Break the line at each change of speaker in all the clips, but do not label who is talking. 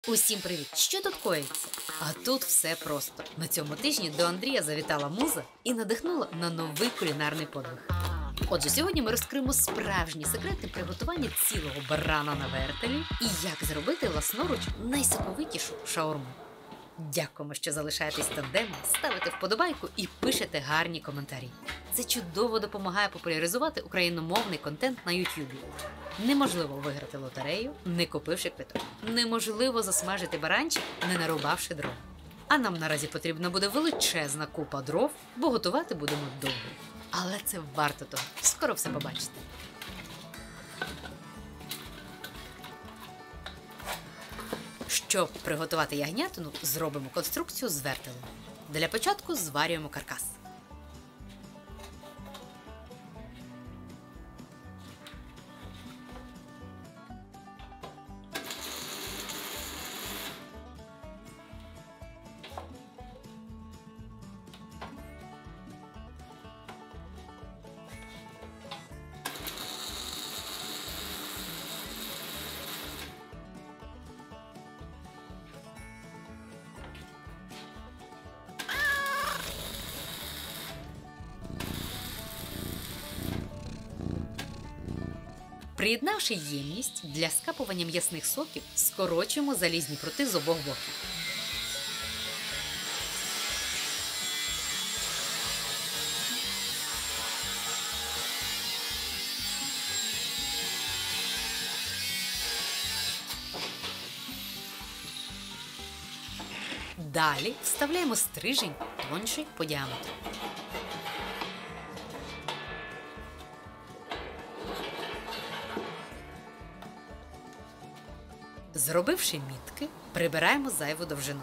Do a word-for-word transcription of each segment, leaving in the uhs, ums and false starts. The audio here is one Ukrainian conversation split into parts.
Усім привіт! Що тут коїться? А тут все просто. На цьому тижні до Андрія завітала муза і надихнула на новий кулінарний подвиг. Отже, сьогодні ми розкриємо справжні секрети приготування цілого барана на вертелі і як зробити власноруч найсоковитішу шаурму. Дякуємо, що залишаєтесь тандемом, ставите вподобайку і пишете гарні коментарі. Це чудово допомагає популяризувати україномовний контент на ютубі. Неможливо виграти лотерею, не купивши квиток. Неможливо засмажити баранчик, не нарубавши дров. А нам наразі потрібна буде величезна купа дров, бо готувати будемо довго. Але це варто того. Скоро все побачите. Щоб приготувати ягнятину, зробимо конструкцію з вертелем. Для початку зварюємо каркас. Приєднавши ємність для скапування м'ясних соків, скорочуємо залізні прути з обох боків. Далі вставляємо стрижень тонший по діаметру. Зробивши мітки, прибираємо зайву довжину.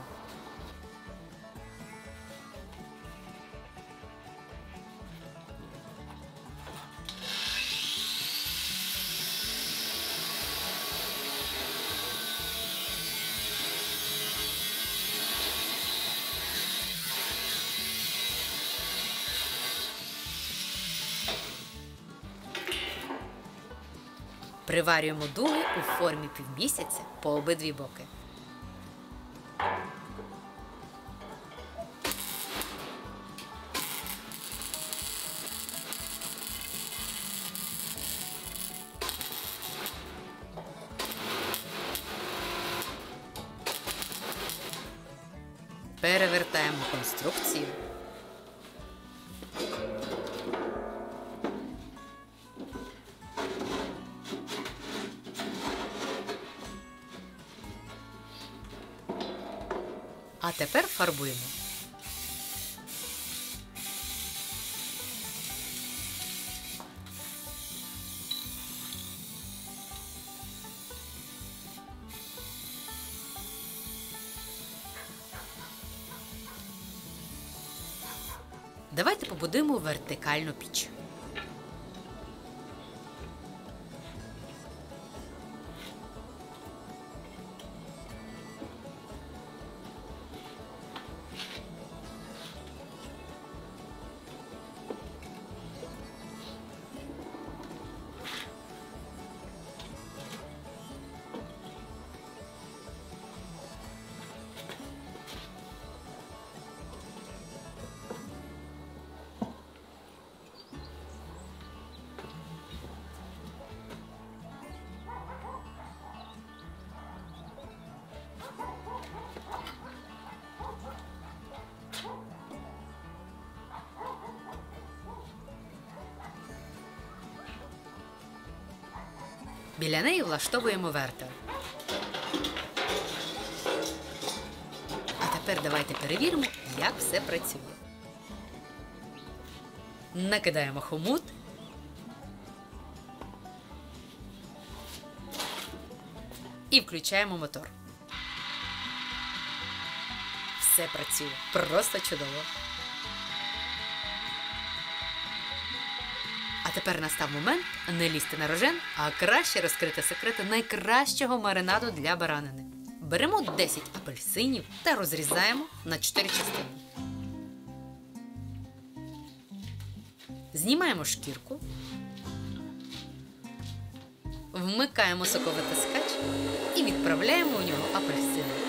Приварюємо дуги у формі півмісяця по обидві боки. Перевертаємо конструкцію. А тепер фарбуємо. Давайте побудуємо вертикальну піч. Біля неї влаштовуємо вертел. А тепер давайте перевіримо, як все працює. Накидаємо хомут. І включаємо мотор. Все працює. Просто чудово. А тепер настав момент не лізти на рожен, а краще розкрити секрети найкращого маринаду для баранини. Беремо десять апельсинів та розрізаємо на чотири частини. Знімаємо шкірку. Вмикаємо соковитискач і відправляємо у нього апельсини.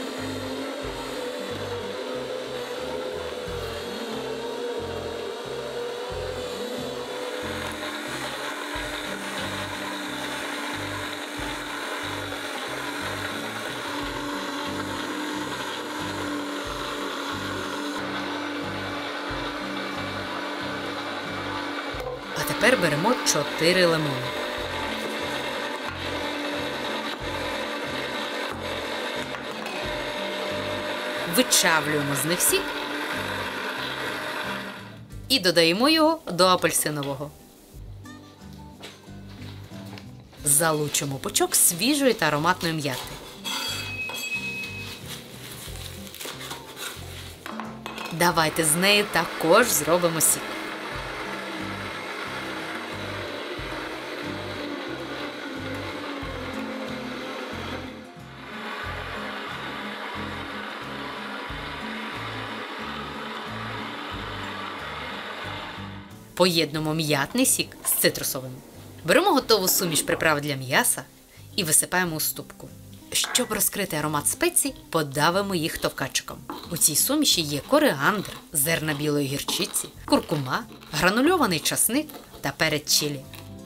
тепер беремо чотири лимони. Вичавлюємо з них сік і додаємо його до апельсинового. Залучимо пучок свіжої та ароматної м'яти. Давайте з неї також зробимо сік. Поєднуємо м'ятний сік з цитрусовим. Беремо готову суміш приправ для м'яса і висипаємо у ступку. Щоб розкрити аромат спецій, подавимо їх товкачиком. У цій суміші є коріандр, зерна білої гірчиці, куркума, гранульований часник та перець чилі.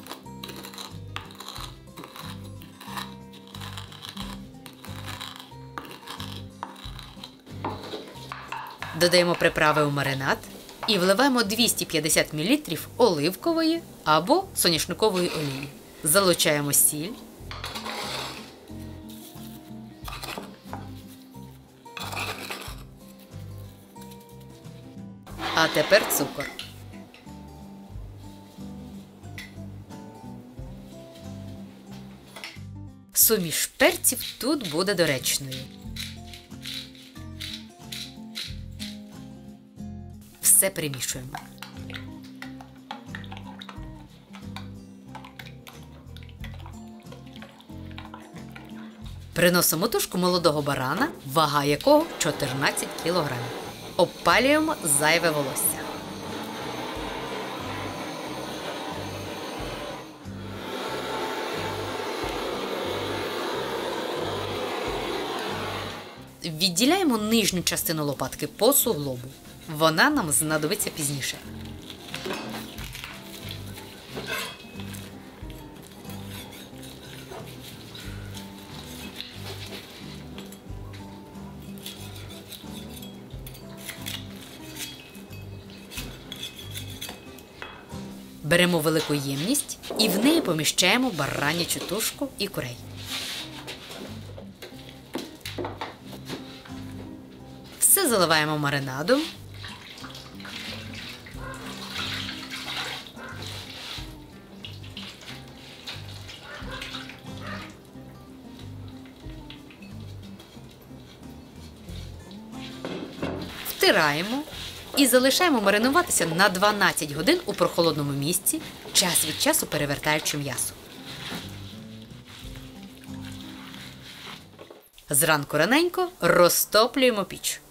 Додаємо приправи у маринад і вливаємо двісті п'ятдесят мілілітрів оливкової або соняшникової олії. Залучаємо сіль. А тепер цукор. Суміш перців тут буде доречною. Все перемішуємо. Приносимо тушку молодого барана, вага якого чотирнадцять кілограмів. Обпалюємо зайве волосся. Відділяємо нижню частину лопатки по суглобу. Вона нам знадобиться пізніше. Беремо велику ємність і в неї поміщаємо баранячу тушку і курей. Все заливаємо маринадом. Втираємо і залишаємо маринуватися на дванадцять годин у прохолодному місці, час від часу перевертаючи м'ясо. Зранку раненько розтоплюємо піч.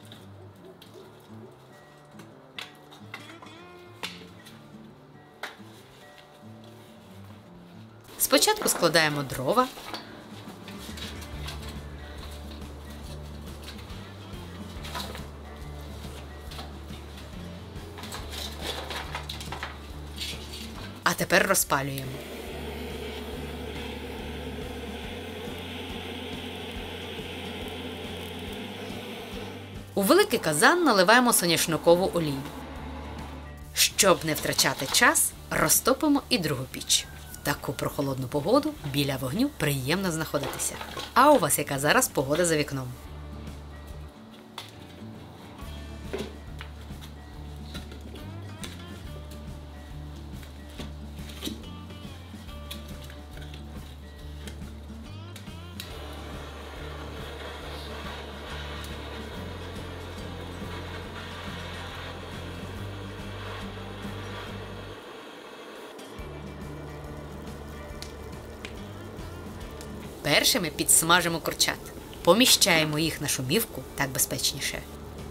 Спочатку складаємо дрова. А тепер розпалюємо. У великий казан наливаємо соняшникову олію. Щоб не втрачати час, розтопимо і другу піч. В таку прохолодну погоду біля вогню приємно знаходитися. А у вас яка зараз погода за вікном? Першими підсмажимо курчат. Поміщаємо їх на шумівку, так безпечніше.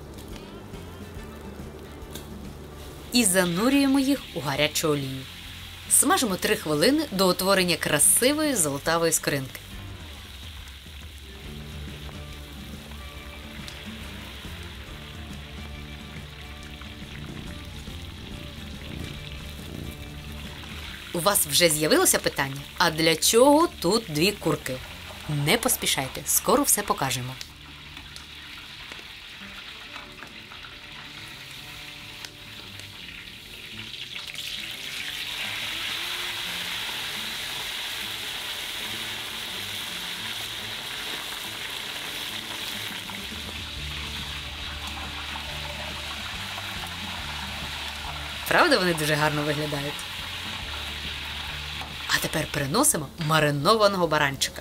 І занурюємо їх у гарячу олію. Смажимо три хвилини до утворення красивої золотавої скоринки. У вас вже з'явилося питання? А для чого тут дві курки? Не поспішайте, скоро все покажемо. Правда, вони дуже гарно виглядають? А тепер переносимо маринованого баранчика.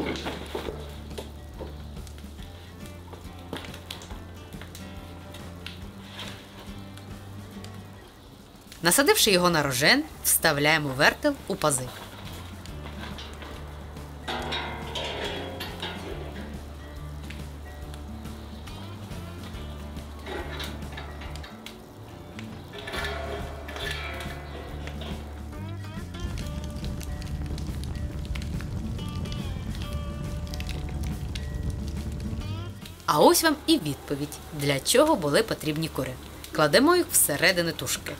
Насадивши його на рожен, вставляємо вертел у пази. А ось вам і відповідь, для чого були потрібні кури. Кладемо їх всередину тушки.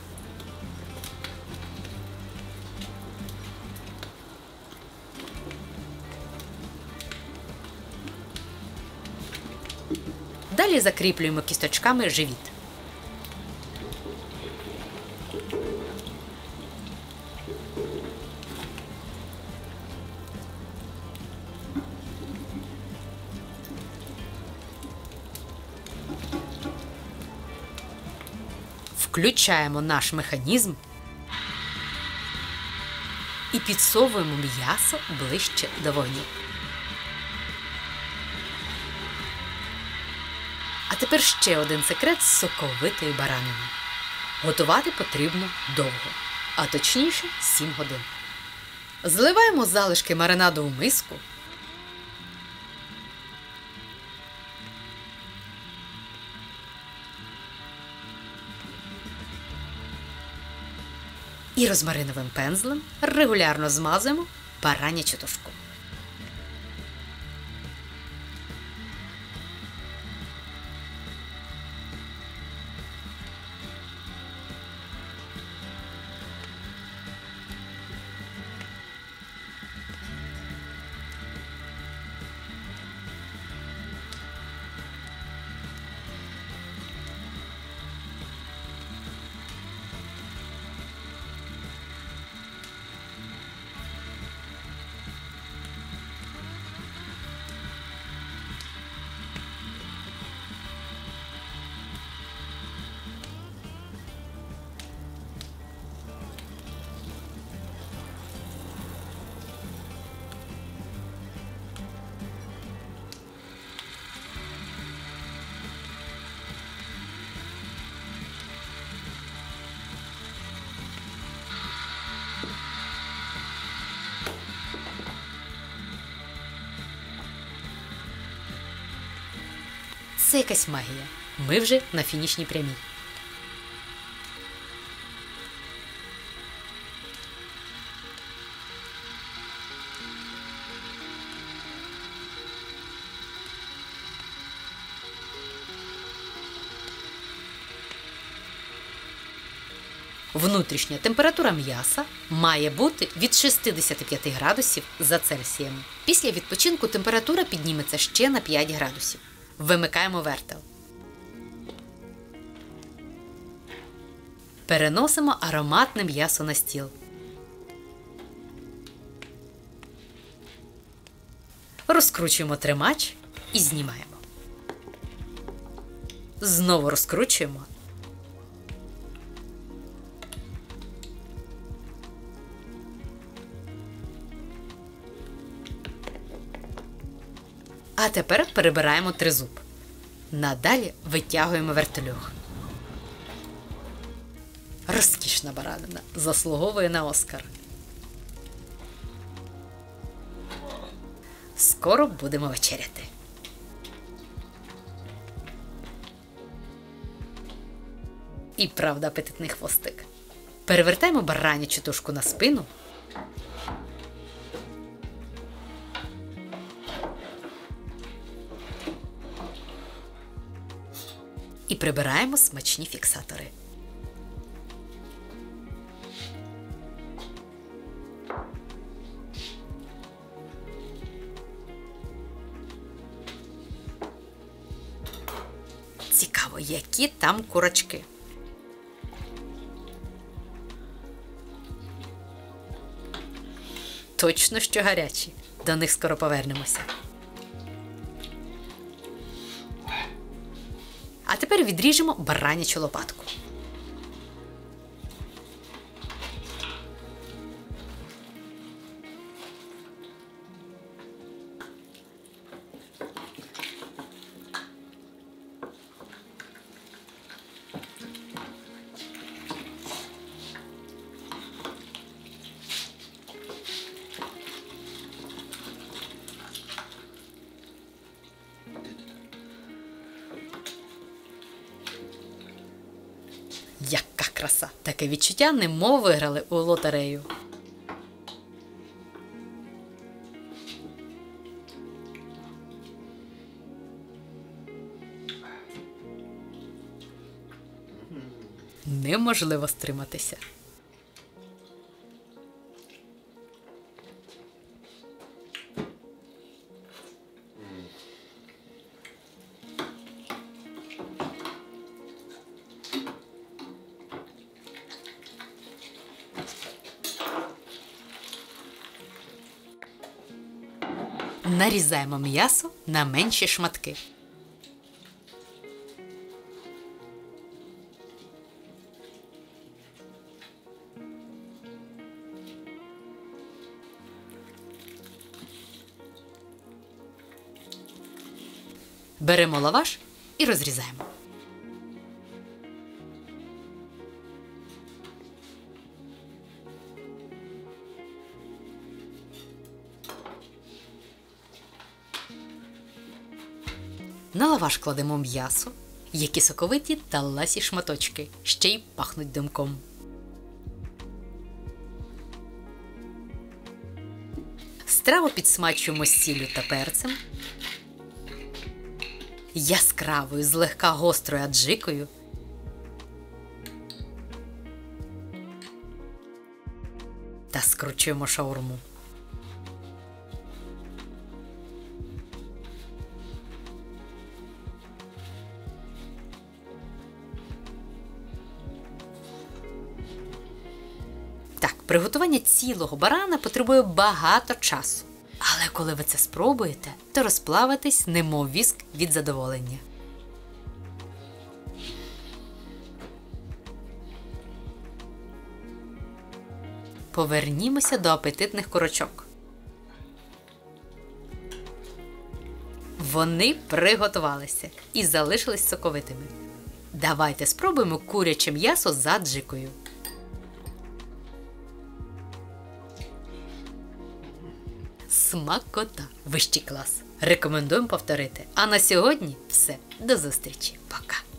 Далі закріплюємо кісточками живіт. Включаємо наш механізм і підсовуємо м'ясо ближче до вогню. А тепер ще один секрет соковитої баранини. Готувати потрібно довго, а точніше сім годин. Зливаємо залишки маринаду у миску. І розмариновим пензлем регулярно змазуємо баранячу тушку. Це якась магія. Ми вже на фінішній прямій. Внутрішня температура м'яса має бути від шістдесят п'ять градусів за Цельсієм. Після відпочинку температура підніметься ще на п'ять градусів. Вимикаємо вертел. Переносимо ароматне м'ясо на стіл. Розкручуємо тримач і знімаємо. Знову розкручуємо. А тепер перебираємо тризуб. Надалі витягуємо вертельох. Розкішна баранина, заслуговує на Оскар. Скоро будемо вечеряти. І правда апетитний хвостик. Перевертаємо баранячу тушку на спину. І прибираємо смачні фіксатори. Цікаво, які там курочки. Точно, що гарячі. До них скоро повернемося. А тепер відріжемо баранячу лопатку. краса. Таке відчуття, немов виграли у лотерею. Неможливо стриматися. Нарізаємо м'ясо на менші шматки. Беремо лаваш і розрізаємо. На лаваш кладемо м'ясо, які соковиті та ласі шматочки, ще й пахнуть димком. Страву підсмачуємо сіллю та перцем, яскравою, злегка гострою аджикою та скручуємо шаурму. Так, приготування цілого барана потребує багато часу. Але коли ви це спробуєте, то розплавитесь, немов віск від задоволення. Повернімося до апетитних курочок. Вони приготувалися і залишились соковитими. Давайте спробуємо куряче м'ясо з аджикою. Смакота! Вищий клас! Рекомендуємо повторити. А на сьогодні все. До зустрічі. Пока!